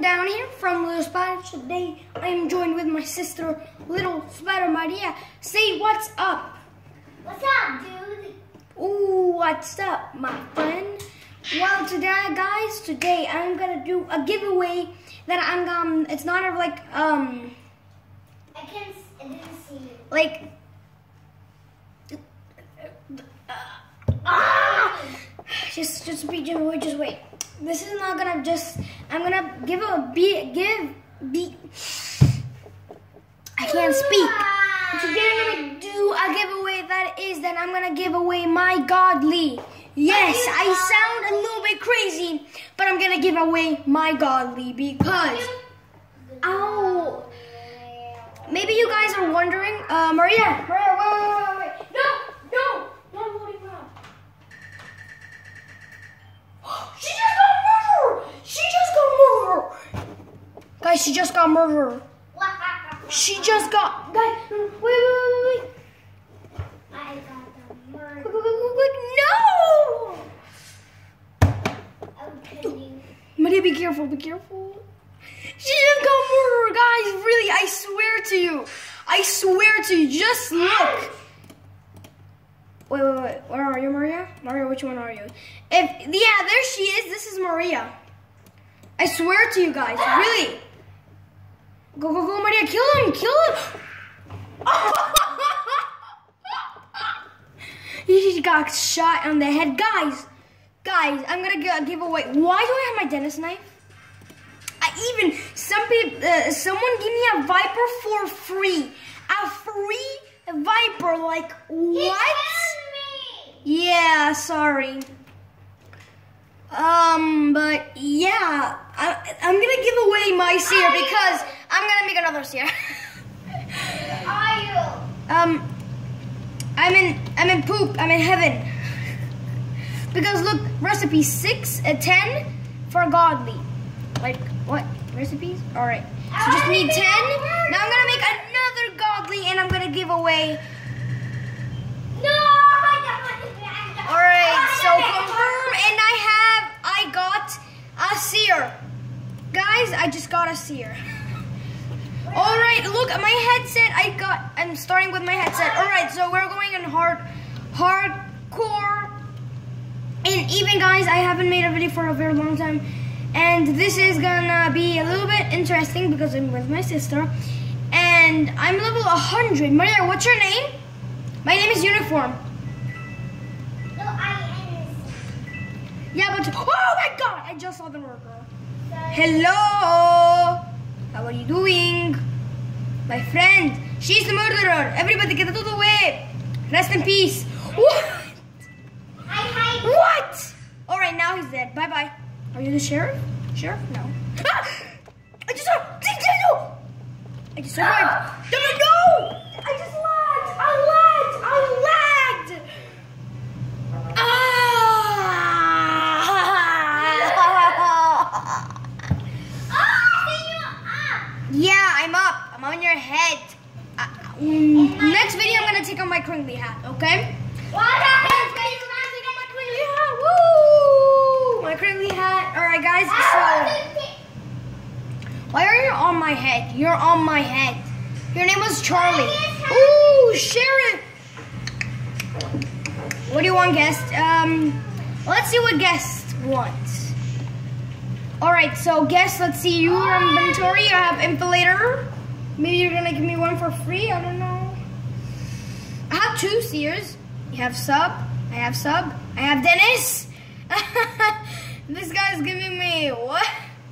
down here from Little Spider. Today I am joined with my sister, Little Spider Maria. Say what's up. What's up, dude? Ooh, what's up, my friend? Well, today I'm gonna do a giveaway that it's not like I didn't see you. Like just wait. This is not gonna I'm gonna give I can't speak. Today I'm gonna do a giveaway that I'm gonna give away my godly. Yes, I sound a little bit crazy, but I'm gonna give away my godly because maybe you guys are wondering, Maria, wait. No, I'm holding around. She just got murdered. Guys, she just got murdered. Guys, wait. I got the murder. Quick, no! Okay. Maria, be careful. She just got murdered, guys. Really, I swear to you. Just look. Wait. Where are you, Maria? Maria, which one are you? There she is. This is Maria. I swear to you guys, really. Go, Maria. Kill him. He got shot on the head. Guys, I'm gonna give away. Why do I have my dentist knife? Someone give me a Viper for free. A free Viper, like what? Yeah, sorry. But yeah, I'm gonna give away my seer because I'm gonna make another seer. Are you? I'm in poop. I'm in heaven. Because look, recipe 10 for godly. Like what? Recipes? All right. So just need 10. Now I'm gonna make another godly, and I'm gonna give away. No! All right. So confirm, and I got a seer. Guys, I just got a seer. All right. Look at my headset. I'm starting with my headset. All right. So we're going in hardcore. And even guys, I haven't made a video for a very long time. And this is gonna be a little bit interesting because I'm with my sister. And I'm level 100. Maria, what's your name? My name is Uniform. No, I am. Yeah, but oh my god, I just saw the murderer. Hello. How are you doing? My friend. She's the murderer. Everybody get out of the way. Rest in peace. What? What? All right, now he's dead. Bye-bye. Are you the sheriff? Sheriff? No. Ah! I just saw. I just survived. No! I just lagged. I lagged. Yeah, I'm up. I'm on your head. Next video, I'm gonna take off my crinkly hat. Okay? Woo! My crinkly hat. All right, guys. So, why are you on my head? You're on my head. Your name was Charlie. Ooh, sheriff. What do you want, guest? Let's see what guest wants. All right, so guest. Let's see. You are inventory. I have infillator. Maybe you're gonna give me one for free. I don't know. I have 2 seers. You have sub. I have sub. I have Dennis. This guy's giving me what?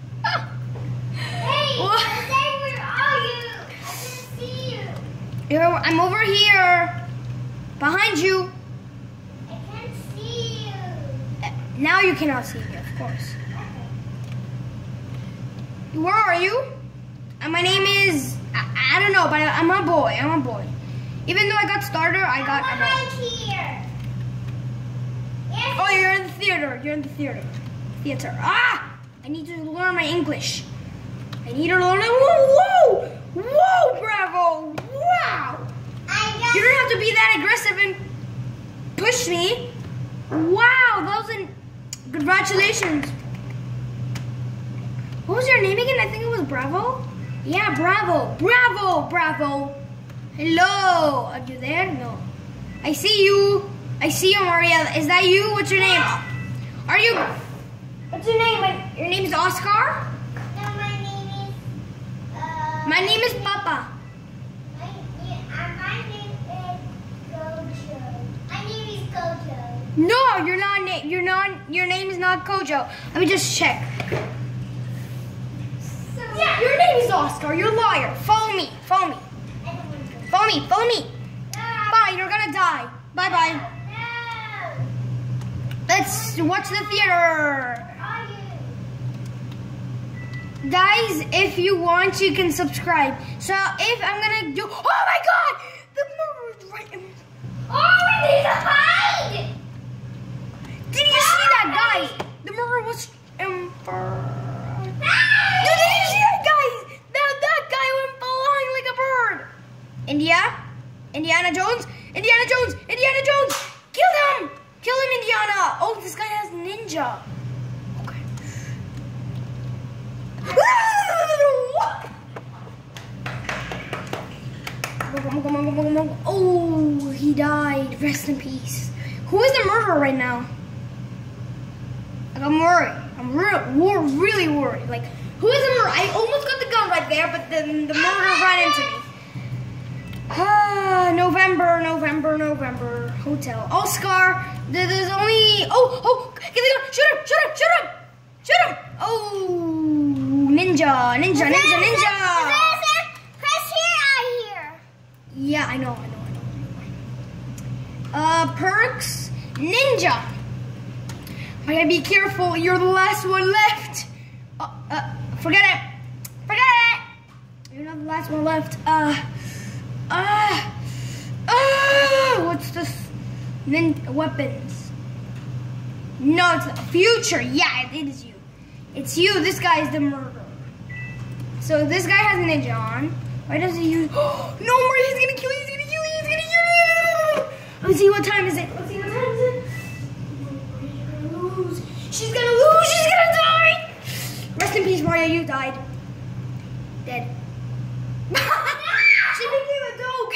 Hey, what? where are you? I didn't see you. I'm over here. Behind you. I can't see you. Now you cannot see me, of course. Where are you? My name is, I don't know, but I'm a boy. Even though I got starter, I got a boy. Right here. Yes. Oh, you're in the theater. Theater. Ah! I need to learn my English. I need to learn it. Whoa, bravo. Wow. You don't have to be that aggressive and push me. Wow, that was Congratulations. What was your name again? I think it was Bravo. Yeah, Bravo. Bravo, Bravo. Hello. Are you there? No. I see you. I see you, Maria. Is that you? What's your name? Are you? What's your name? Your name is Oscar? No, my name is. My name is Papa. My name is Gojo. My name is Gojo. No, you're not. Your name is not Kojo. Let me just check. Yeah, your name is Oscar. You're a liar. Follow me. Follow me. Follow me. Follow me. Bye. You're gonna die. Bye bye. No. Let's watch the theater. Are you? Guys, if you want, you can subscribe. So if I'm gonna do, oh my God, the murderer's right in. Oh, we need to hide! Did you see that, guys? The murderer was Did you see that, guys? That guy went flying like a bird. Indiana Jones, Indiana Jones, Indiana Jones. Kill him, Indiana. Oh, this guy has ninja. Okay. Oh, he died. Rest in peace. Who is the murderer right now? Like, I'm worried. I'm really worried. Like, who is the murderer? I almost got the gun right there, but then the murderer ran into me. November. Hotel. Oscar. There's only. Oh! Get the gun! Shoot him! Oh, ninja. Press here, I hear. Yeah, I know. Perks, ninja. I gotta be careful. You're the last one left. Forget it. You're not the last one left. What's this? Weapons. No, it's the future. Yeah, it is you. It's you. This guy is the murderer. So this guy has a ninja on. Why does he use? No more. He's gonna kill you. Let's see what time is it. She's gonna lose. She's gonna die. Rest in peace, Maria. You died. Dead. She became a dog.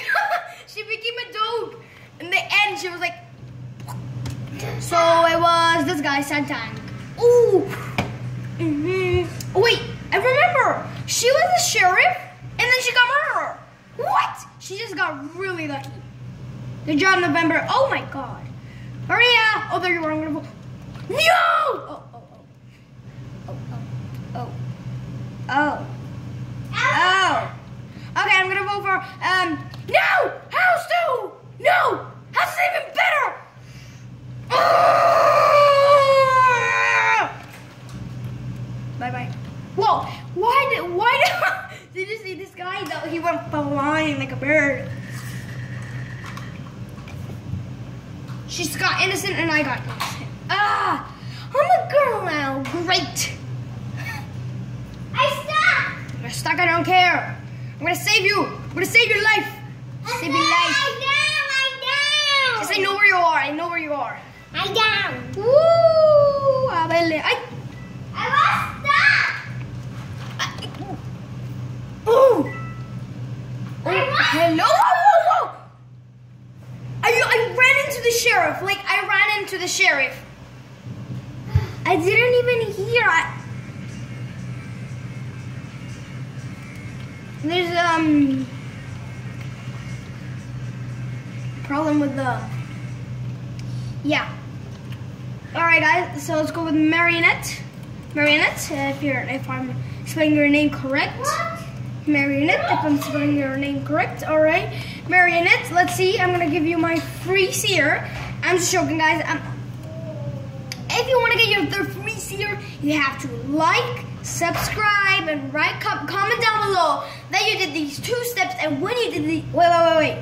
In the end, she was like. So it was this guy, Santang. Ooh. Oh, wait, I remember. She was the sheriff, and then she got murdered. What? She just got really lucky. Good job, November. Oh my God. Maria. Oh, there you are. I'm gonna. No! Oh. Okay, I'm gonna vote for, no! House 2! No! House is even better! Bye-bye. Whoa! Why did you see this guy? He went flying like a bird. She's got innocent and I got innocent. I'm a girl now. Great. I stuck. You're stuck. I don't care. I'm gonna save you. I'm gonna save your life. Save your life. I'm down. Yes, I know where you are. I know where you are. I'm down. Woo! I was stuck. Ooh. Hello. Whoa. I ran into the sheriff. Like, I ran into the sheriff. I didn't even hear. There's problem with the. Yeah. All right, guys. So let's go with Marionette. If I'm spelling your name correct. What? Marionette. If I'm spelling your name correct. All right, Marionette. Let's see. I'm gonna give you my free seer. I'm just joking, guys. If you want to get the free seer, you have to like, subscribe, and comment down below that you did these 2 steps. And when you did the wait.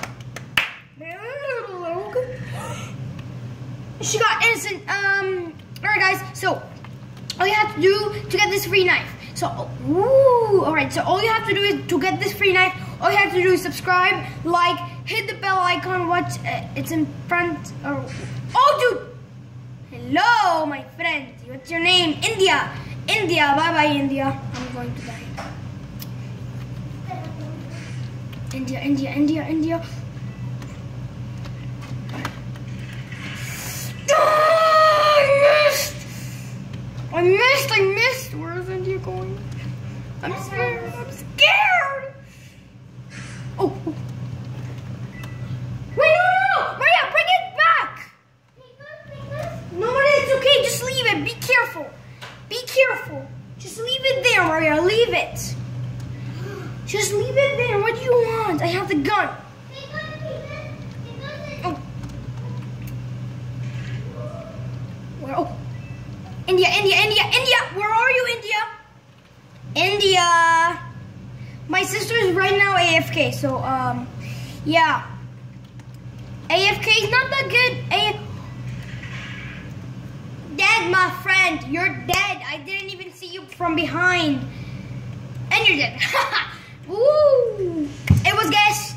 She got innocent. Alright, guys. So all you have to do to get this free knife. So alright. So all you have to do is to get this free knife. All you have to do is subscribe, like, hit the bell icon. Watch. It's in front. Oh, dude. Hello, my friend. What's your name? India. India, bye-bye, India. I'm going to die. India, India, India, India. I missed. Where is India going? I'm scared. Oh. Wait, no. Maria, bring it back. No, it's okay. Just leave it. Be careful. Just leave it there, Maria. Leave it. Just leave it there. What do you want? I have the gun. Oh. Where? Oh. India. Where are you, India? My sister is right now AFK, so, yeah. AFK is not that good. Dead, my friend. You're dead. I didn't even see you from behind. And you're dead. Ooh. It was guess.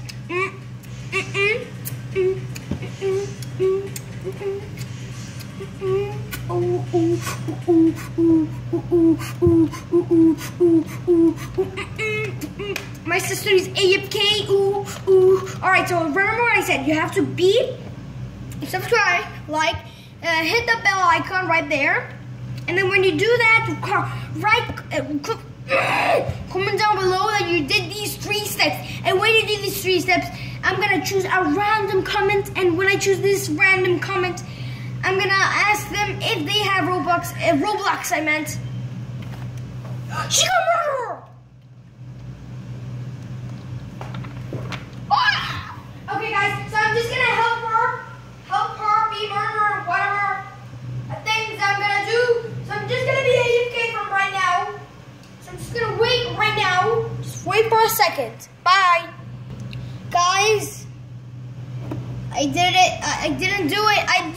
My sister is AFK. Alright, so remember what I said. You have to subscribe, like, hit the bell icon right there. And then when you do that, comment down below that you did these 3 steps. And when you do these 3 steps, I'm going to choose a random comment. And when I choose this random comment, I'm gonna ask them if they have Roblox, I meant. She got murderer! Oh! Okay guys, so I'm just gonna help her be murderer, whatever things I'm gonna do. So I'm just gonna be AFK from right now. So I'm just gonna wait right now. Just wait for a second. Bye. Guys. I did it. I didn't do it. I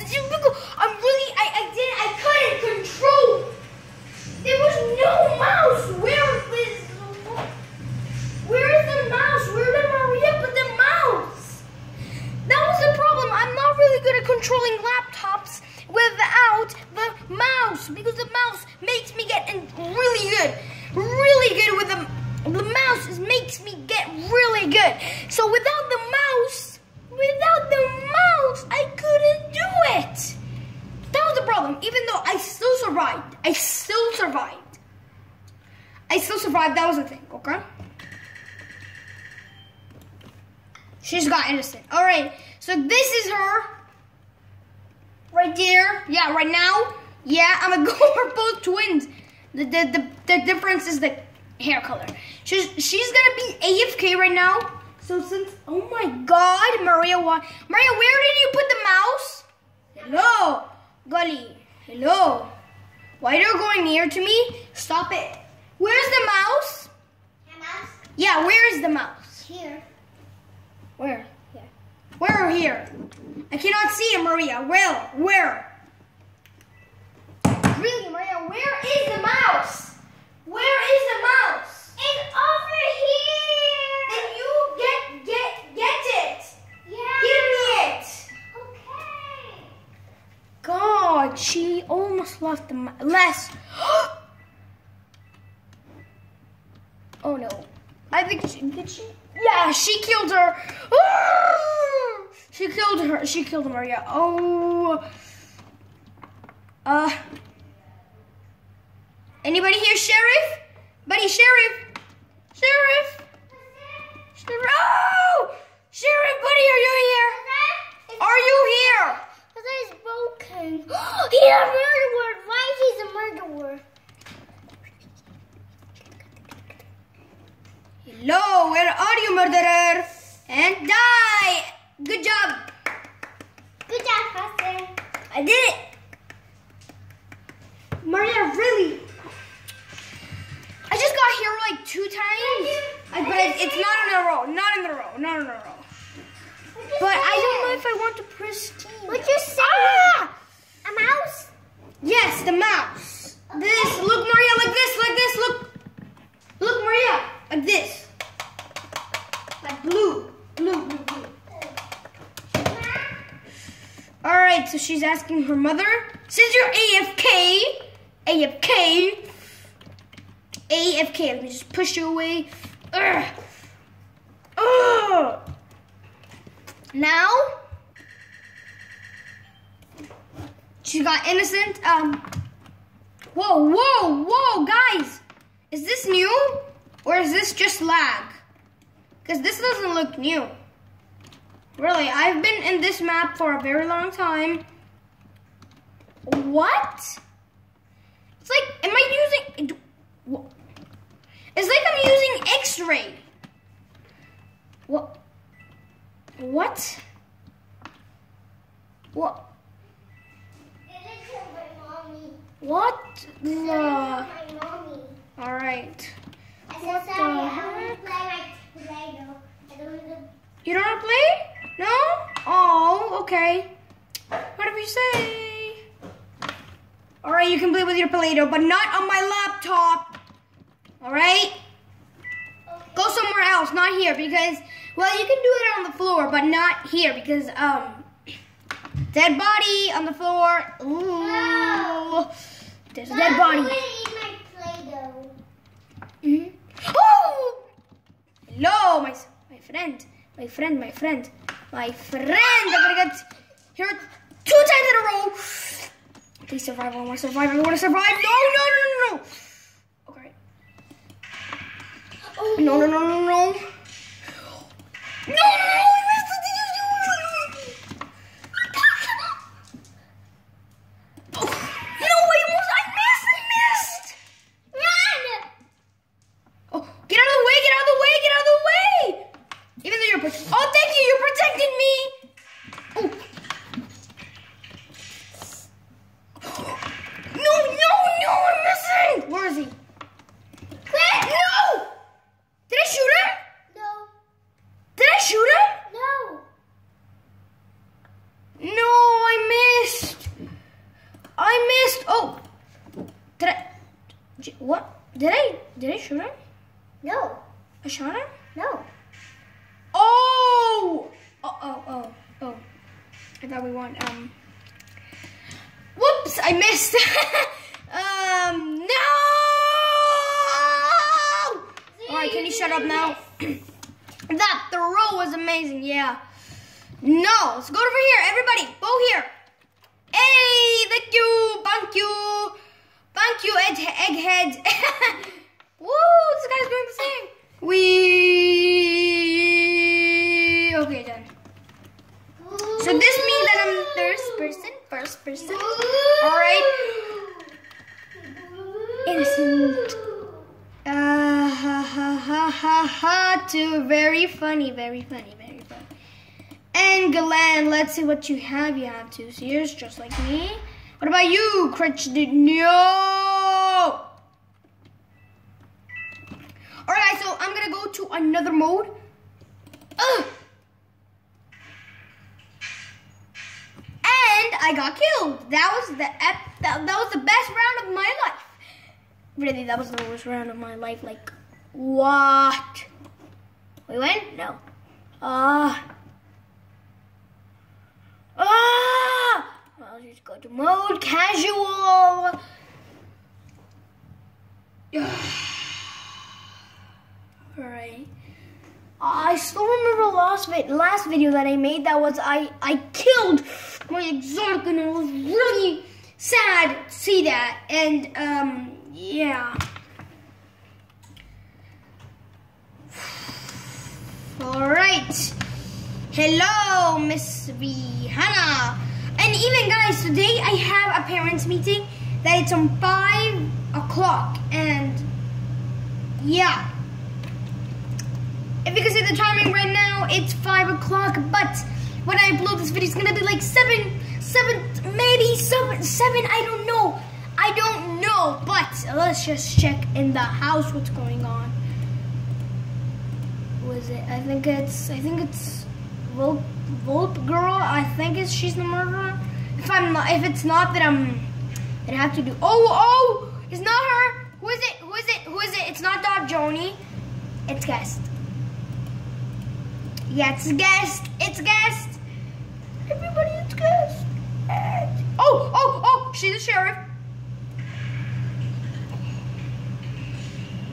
couldn't control. There was no mouse. Where is the mouse? Where did Maria put the mouse? That was the problem. I'm not really good at controlling laptops without the mouse, because the mouse makes me get really good with the mouse. Makes me get really good. So without the mouse, I couldn't do it. That was the problem. Even though I still survived. That was the thing, okay? She's got innocent. All right. So this is her. Right there. Yeah, right now. Yeah, I'm gonna go for both twins. The difference is the hair color. She's gonna be AFK right now. So since, oh my God, Maria, where did you put the mouse? Hello, Gully. Hello. Why are you going near to me? Stop it. Where's the mouse? The mouse? Yeah, where is the mouse? Here. Where? Yeah. Where or here? I cannot see it, Maria. Where? Really, Maria, where is the mouse? Where is the mouse? It's over here. Then you get it. Yeah. Give me it. Okay. God, she almost lost the mouse. Oh no. I think did she? Yeah, she killed her. She killed Maria. Oh. Anybody here, Sheriff? Buddy, Sheriff. Oh! Sheriff, buddy, are you here? Are you here? That is broken. He's a murderer. Why he's a murderer? Hello, where are you, murderer? And die. Good job. Good job, Pastor. I did it. Maria, really? I just got here like 2 times. But it's not in a row. Not in a row. But I don't know if I want to press T. What you say? Ah! A mouse? Yes, the mouse. This. Look, Maria, like this. Look, Maria, like this. Like blue. All right, so she's asking her mother. Since you're AFK, AFK. Let me just push you away. Ugh. Ugh. Now, she got innocent. Whoa, guys. Is this new? Or is this just lag? Because this doesn't look new. Really, I've been in this map for a very long time. What? It's like, am I using... It's like I'm using X-ray. What? What? What? What the? Alright. What the heck? You don't want to play? No? Oh, okay. Whatever you say. Alright, you can play with your Play-Doh, but not on my laptop. Alright? Okay. Go somewhere else, not here, because, well, you can do it on the floor, but not here, because, dead body on the floor. Ooh. No. There's a dead body. Mm-hmm. Oh! Hello, my friend. I'm gonna get here 2 times in a row. Please survive. I want to survive. No. Okay. Oh. No. No, I missed it. Oh, thank you, you're protecting me. Oh. No, I'm missing. Where is he? Quick! No! Did I shoot him? No. Did I shoot him? No. No, I missed. Oh. Did I? What? Did I shoot him? No. I shot him? No. Oh! I thought we won. Whoops! I missed. No! Alright, can you shut up now? That throw was amazing. Yeah. No, let's go over here. Everybody, go here. Hey, thank you, egghead. Woo! This guy's doing the same. Okay, done. So this means that I'm first person. Alright. Innocent. Too very funny. And Glenn, let's see what you have. You have 2 seers, just like me. What about you, Critch? No! Alright, so I'm gonna go to another mode. And I got killed. That was the best round of my life. Really, that was the worst round of my life. Like, what? We win? No. I'll just go to mode casual. Alright. I still remember the last video that I made. That was I killed my exotic, and it was really sad to see that. And yeah. Alright. Hello, Miss Rihanna. And even guys, today I have a parents meeting that it's on 5 o'clock, and yeah. If you can see the timing right now, it's 5 o'clock, but when I upload this video, it's gonna be like 7, maybe 7, I don't know, but let's just check in the house what's going on. Who is it? I think it's Volp girl. I think she's the murderer. If it's not, then I have to do. Oh, it's not her. Who is it? It's not Dog Joni. It's Guest. Yeah, it's Guest. Everybody, it's Guest. Oh, she's the sheriff.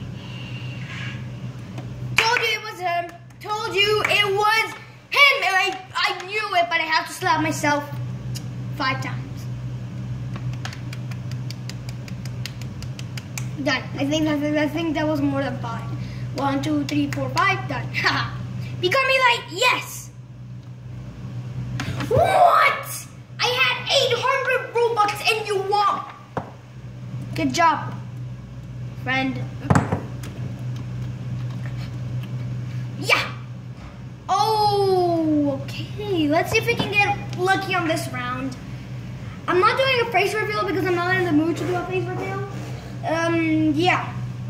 told you it was him. I knew it, but I have to slap myself 5 times. Done. I think that was more than 5. 1, 2, 3, 4, 5. Done. Become me like yes. What? I had 800 Robux and you won. Good job, friend. Yeah. Oh, okay. Let's see if we can get lucky on this round. I'm not doing a face reveal because I'm not in the mood to do a face reveal. Yeah.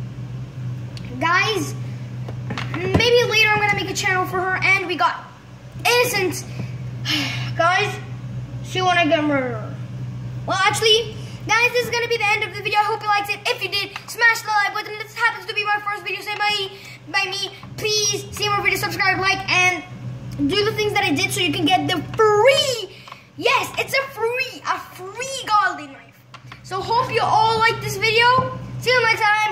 Guys, maybe later I'm gonna make a channel for her, and we got innocent. Guys, she wanna get murdered. Well, actually, guys, this is gonna be the end of the video. I hope you liked it. If you did, smash the like button. This happens to be my first video saved by me. Please see more videos, subscribe, like, and do the things that I did so you can get the free. Yes, it's a free godly knife. So hope you all like this video. See you next time.